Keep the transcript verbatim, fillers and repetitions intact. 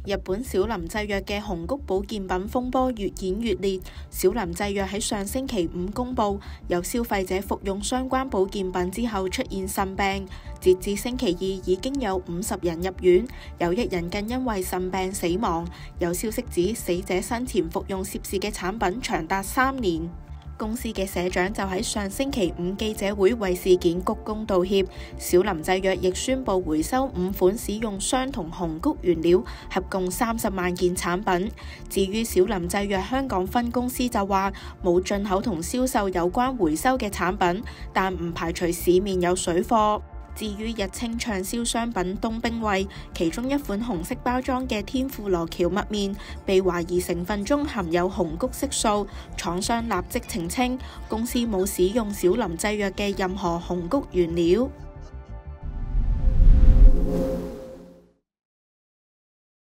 日本小林製藥嘅紅谷保健品風波越演越烈。小林製藥喺上星期五公佈，有消費者服用相關保健品之後出現腎病，截至星期二已經有五十人入院，有一人更因為腎病死亡。有消息指死者生前服用涉事嘅產品長達三年。公司嘅社長就喺上星期五記者會為事件鞠躬道歉。小林製藥亦宣布回收五款使用相同紅谷原料，合共三十萬件產品。至於小林製藥香港分公司就話冇進口同銷售有關回收嘅產品，但唔排除市面有水貨。至於日清暢銷商品冬冰胃，其中一款紅色包裝嘅天婦羅蕎麥麵被懷疑成分中含有紅谷色素，廠商立即澄清公司冇使用小林製藥嘅任何紅谷原料。